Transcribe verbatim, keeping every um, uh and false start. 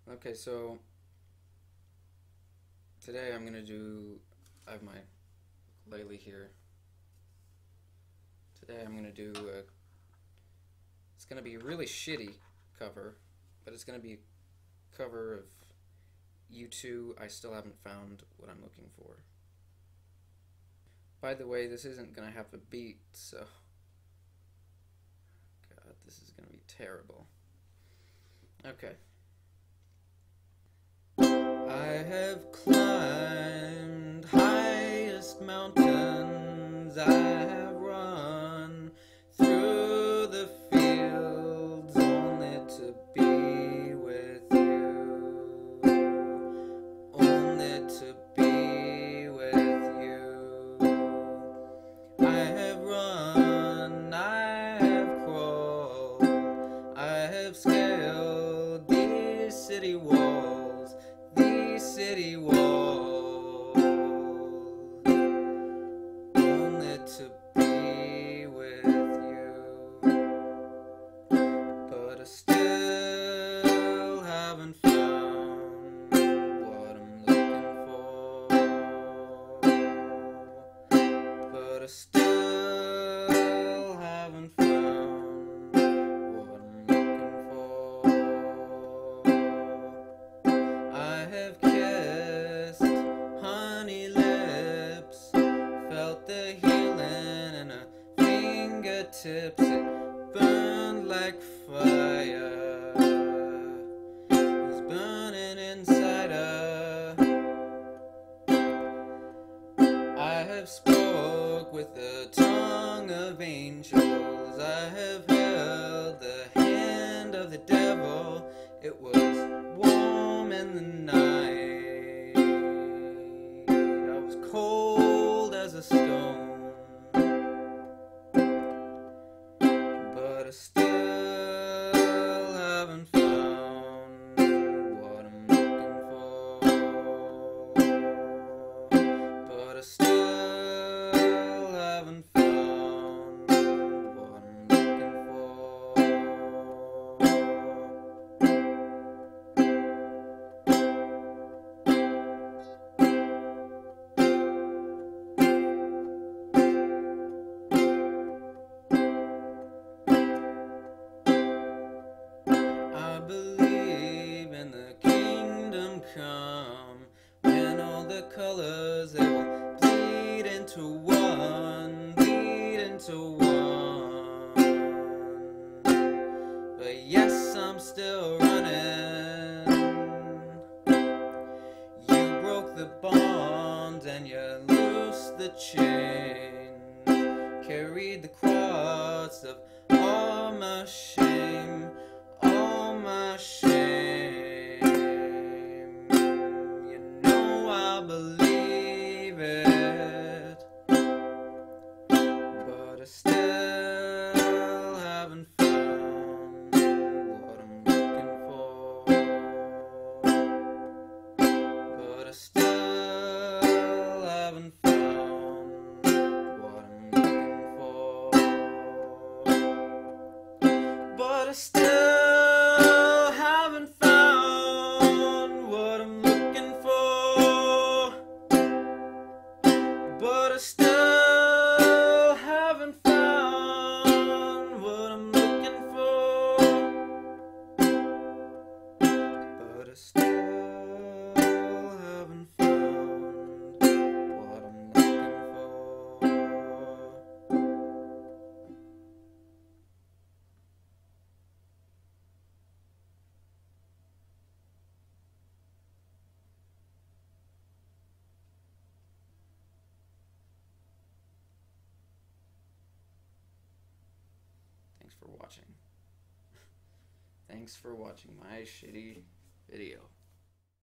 Okay, so today I'm gonna do, I have my ukulele here. Today I'm gonna do a, it's gonna be a really shitty cover, but it's gonna be a cover of U two, I Still Haven't Found What I'm Looking For. By the way, this isn't gonna have a beat, so God, this is gonna be terrible. Okay. I have climbed highest mountains, I have run through the fields only to be with you, only to be with you. I have run, I have crawled, I have scaled these city walls, these city walls, only to be with you. But I still haven't found what I'm looking for. But I still haven't found what I'm looking for. I have kissed honey lips, felt the healing in her fingertips. It burned like fire, it was burning inside her. I have spoke with the tongue of angels, I have held the hand of the devil. It was warm in the night, I was cold as a stone, but I still haven't found what I'm looking for. But I still haven't found what I'm looking for. I believe in the kingdom come, when all the colors they will bleed into one, bleed into one. But yes, I'm still running. You broke the bonds and you loosed the chains, carried the cross of all my shame, all my shame. You know I believe it, but I still haven't found what I'm looking for. But I still haven't found what I'm looking for. But I still haven't found what I'm looking for. But I still haven't found what I'm looking for. But I still haven't found what I'm looking for. Thanks for watching. Thanks for watching my shitty video.